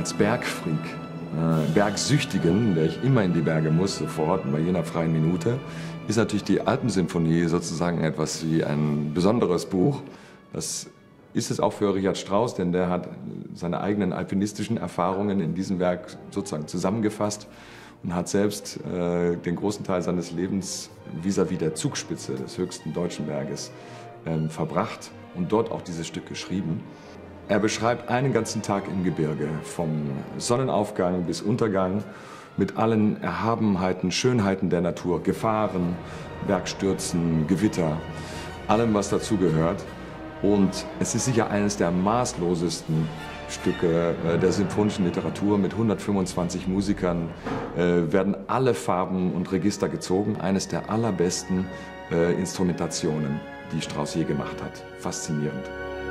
als Bergfreak, Bergsüchtigen, der ich immer in die Berge muss, sofort, bei jener freien Minute, ist natürlich die Alpensymphonie sozusagen etwas wie ein besonderes Buch. Das ist es auch für Richard Strauss, denn der hat seine eigenen alpinistischen Erfahrungen in diesem Werk sozusagen zusammengefasst und hat selbst den großen Teil seines Lebens vis-à-vis der Zugspitze des höchsten deutschen Berges verbracht und dort auch dieses Stück geschrieben. Er beschreibt einen ganzen Tag im Gebirge, vom Sonnenaufgang bis Untergang, mit allen Erhabenheiten, Schönheiten der Natur, Gefahren, Bergstürzen, Gewitter, allem, was dazugehört. Und es ist sicher eines der maßlosesten Stücke der symphonischen Literatur. Mit 125 Musikern werden alle Farben und Register gezogen. Eines der allerbesten Instrumentationen, die Strauss je gemacht hat. Faszinierend.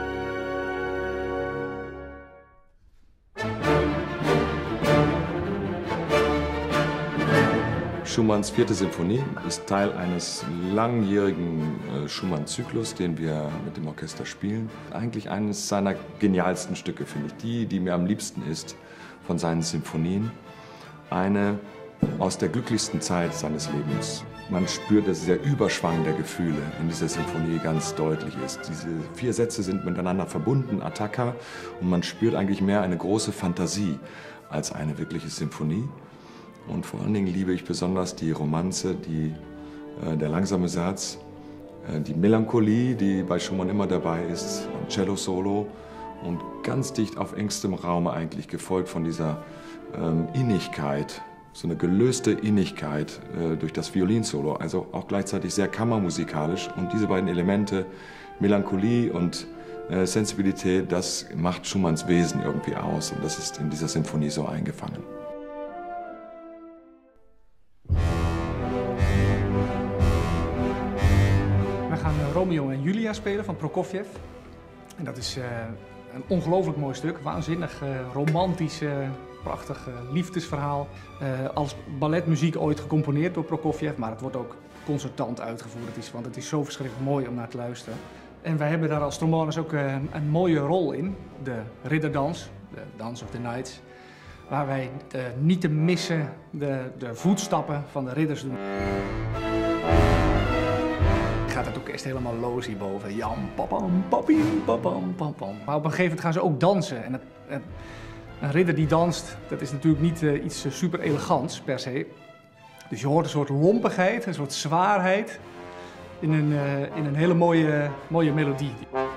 Schumanns 4. Symphonie ist Teil eines langjährigen Schumann-Zyklus, den wir mit dem Orchester spielen. Eigentlich eines seiner genialsten Stücke, finde ich. Die mir am liebsten ist von seinen Symphonien. Eine aus der glücklichsten Zeit seines Lebens. Man spürt, dass der Überschwang der Gefühle in dieser Symphonie ganz deutlich ist. Diese 4 Sätze sind miteinander verbunden, Attacca, und man spürt eigentlich mehr eine große Fantasie als eine wirkliche Symphonie. Und vor allen Dingen liebe ich besonders die Romanze, der langsame Satz, die Melancholie, die bei Schumann immer dabei ist, ein Cello-Solo und ganz dicht auf engstem Raum eigentlich gefolgt von dieser Innigkeit, so eine gelöste Innigkeit durch das Violinsolo, also auch gleichzeitig sehr kammermusikalisch. Und diese beiden Elemente, Melancholie und Sensibilität, das macht Schumanns Wesen irgendwie aus und das ist in dieser Symphonie so eingefangen. We gaan Romeo en Julia spelen van Prokofjev. En dat is een ongelooflijk mooi stuk, waanzinnig romantisch, prachtig liefdesverhaal. Als balletmuziek ooit gecomponeerd door Prokofjev, maar het wordt ook concertant uitgevoerd, want het is zo verschrikkelijk mooi om naar te luisteren. En wij hebben daar als trombones ook een mooie rol in, de ridderdans, de Dance of the Knights, waar wij niet te missen de voetstappen van de ridders doen. Gaat het orkest helemaal los hierboven. Jam, papam, papim, papam, papam. Maar op een gegeven moment gaan ze ook dansen. En een ridder die danst, dat is natuurlijk niet iets super elegants per se. Dus je hoort een soort lompigheid, een soort zwaarheid in een hele mooie melodie.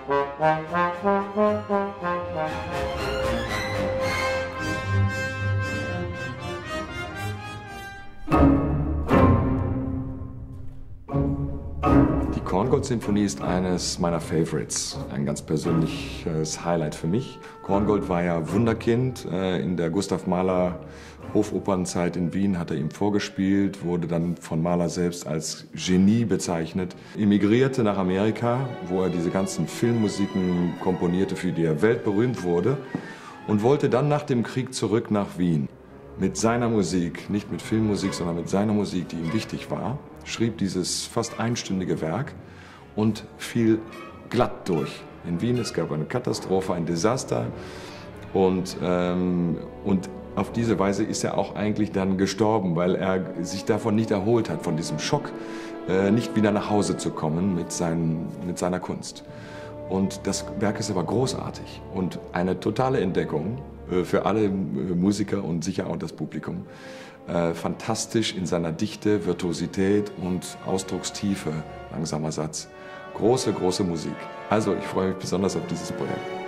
Die Korngold-Symphonie ist eines meiner Favorites, ein ganz persönliches Highlight für mich. Korngold war ja Wunderkind. In der Gustav Mahler Hofopernzeit in Wien hat er ihm vorgespielt, wurde dann von Mahler selbst als Genie bezeichnet, emigrierte nach Amerika, wo er diese ganzen Filmmusiken komponierte, für die er weltberühmt wurde, und wollte dann nach dem Krieg zurück nach Wien. Mit seiner Musik, nicht mit Filmmusik, sondern mit seiner Musik, die ihm wichtig war, schrieb dieses fast einstündige Werk und fiel glatt durch. In Wien, es gab eine Katastrophe, ein Desaster und auf diese Weise ist er auch eigentlich dann gestorben, weil er sich davon nicht erholt hat, von diesem Schock, nicht wieder nach Hause zu kommen mit seiner Kunst. Und das Werk ist aber großartig und eine totale Entdeckung für alle Musiker und sicher auch das Publikum. Fantastisch in seiner Dichte, Virtuosität und Ausdruckstiefe, langsamer Satz. Große, große Musik. Also ich freue mich besonders auf dieses Projekt.